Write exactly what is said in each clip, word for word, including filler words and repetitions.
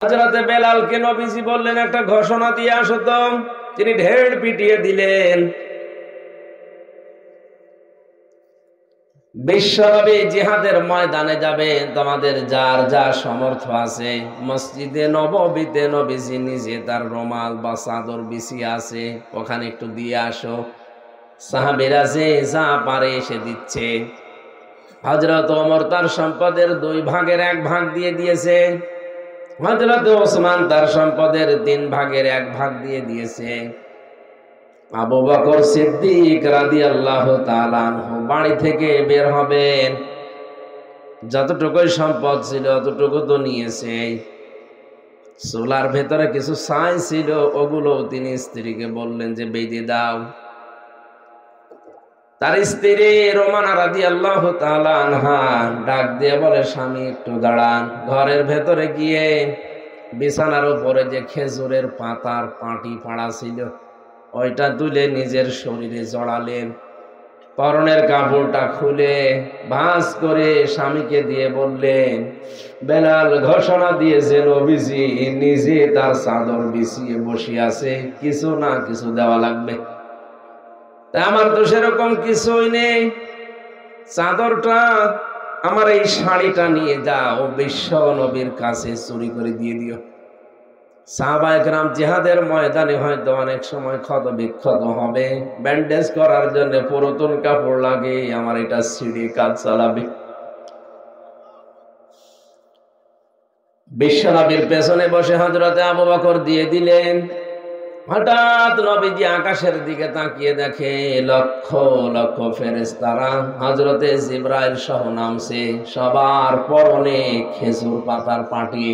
হযরতে বেলালকে নবীজি বললেন একটা ঘোষণা দিয়ে আসো তো। তিনি ঢের পিটিয়ে দিলেন। বিশ্বনবী জিহাদের ময়দানে যাবেন, তোমাদের যার যা সামর্থ্য আছে মসজিদে নববীতে নবীজি নিজে তার রুমাল বা চাদর বিছিয়ে আছে, ওখানে একটু দিয়ে আসো। সাহাবীরা যে যা পারে এসে দিচ্ছে। হযরত ওমর তার সম্পদের দুই ভাগের এক ভাগ দিয়ে দিয়েছে। হযরত ওসমান তার সম্পদের তিন ভাগের এক ভাগ দিয়ে দিয়েছে। আবু বকর সিদ্দিক রাদিয়াল্লাহু তাআলা আনহু বাড়ি থেকে বের হবেন, যতটুকু সম্পদ ছিল ততটুকু তো নিয়েছে। চুলার ভেতরে কিছু ছাই ছিল, ওগুলো তিনি স্ত্রীকে বললেন যে বেঁধে দাও। তার স্ত্রী রোমানা রাদিয়াল্লাহু তাআলা আনহা ডাক দিয়ে বলে, স্বামী একটু দাঁড়ান। ঘরের ভেতরে গিয়ে বিছানার উপরে যে খেজুরের পাতার পাটি পাড়া ছিল ওইটা তুলে নিজের শরীরে জড়ালেন। পরনের কাপড়টা খুলে ভাঁজ করে স্বামীকে দিয়ে বললেন, বেলাল ঘোষণা দিয়েছে নবীজি নিজে তার চাদর বিছিয়ে বসে আছে, কিছু না কিছু দেওয়া লাগবে। তা আমার তো সেরকম কিছুই নেই, চাদরটা আমার এই শাড়িটা নিয়ে যাও, বিশ্ব নবীর কাছে চুরি করে দিয়ে দিও। সাহাবায়ে কেরাম জিহাদের ময়দানে হয়তো অনেক সময় ক্ষত বিক্ষত হবে, ব্যান্ডেজ করার জন্য পুরাতন কাপড় লাগে, আমার এটা ছিঁড়ে কাজ চালাবে। বিশ্বনবীর পেছনে বসে হযরতে আবু বকর দিয়ে দিলেন। হঠাৎ নবীজি আকাশের দিকে তাকিয়ে দেখে লক্ষ লক্ষ ফেরেশতারা হযরতে জিবরাইল সহ নামছে, সবার পরনে খেজুর পাতার পাটি।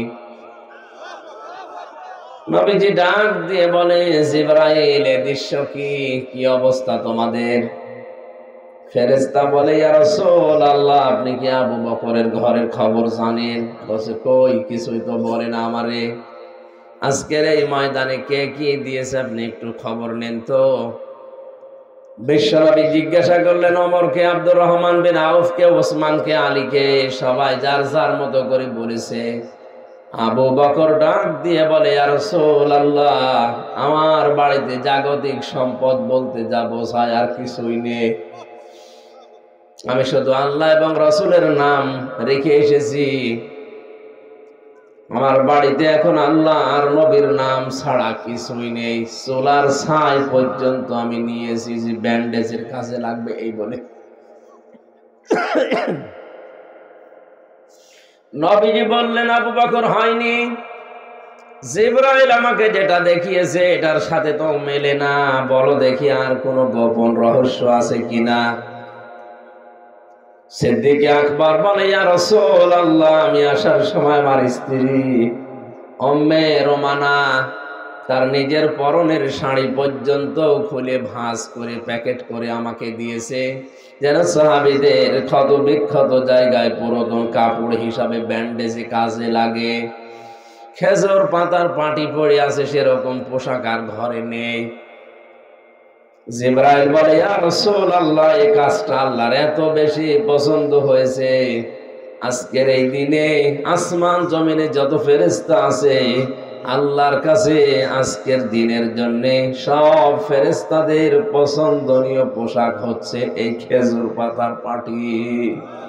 নবীজি ডাক দিয়ে বলে, জিবরাইল এ দৃশ্য কি, কি অবস্থা তোমাদের? ফেরেশতা বলে, ইয়া রাসূলুল্লাহ আপনি কি আবু বকরের ঘরের খবর জানেন? বলে, কই কিছুই তো বলে না আমারে। আজকের এই ময়দানে কে কি দিয়েছে আপনি একটু খবর নেন তো। বিশ্বনবী জিজ্ঞাসা করলেন, ওমরকে, আব্দুর রহমান বিন আউফকে, ওসমানকে, আলীকে, সবাই যার যার মতো করে বলেছে। আবু বকর ডাক দিয়ে বলে, ইয়া রাসূলুল্লাহ আমার বাড়িতে জাগতিক সম্পদ বলতে যা বোঝায় আর কিছুই নেই, আমি শুধু আল্লাহ এবং রাসূলের নাম রেখে এসেছি। আমার বাড়িতে এখন আল্লাহ আর নবীর নাম ছাড়া কিছুই নেই, চুলার ছাই পর্যন্ত আমি নিয়েছি যে ব্যান্ডেজের কাজে লাগবে এই বলে। নবীজি বললেন, আবু বকর হয়নি, জিবরাইল আমাকে যেটা দেখিয়েছে এটার সাথে তো মেলে না, বলো দেখি আর কোনো গোপন রহস্য আছে কিনা। সিদ্দিক আকবর বলে, ইয়া রাসূলুল্লাহ আমি আসার সময় আমার স্ত্রী উম্মে রোমানা তার নিজের পরনের শাড়ি পর্যন্ত খুলে ভাঁজ করে প্যাকেট করে আমাকে দিয়েছে, যেন সাহাবীদের ক্ষত বিক্ষত জায়গায় পুরাতন কাপড় হিসাবে ব্যান্ডেজে কাজে লাগে। খেজুর পাতার পাটি পড়ে আছে, সেরকম পোশাক আর ঘরে নেই। জিবরাইল বলে, ইয়া রাসূলুল্লাহ এই কাজটা আল্লাহর এত বেশি পছন্দ হয়েছে, আজকের এই দিনে আসমান জমিনে যত ফেরেশতা আছে আল্লাহর কাছে আজকের দিনের জন্য সব ফেরেশতাদের পছন্দনীয় পোশাক হচ্ছে এই খেজুর পাতার পাটি।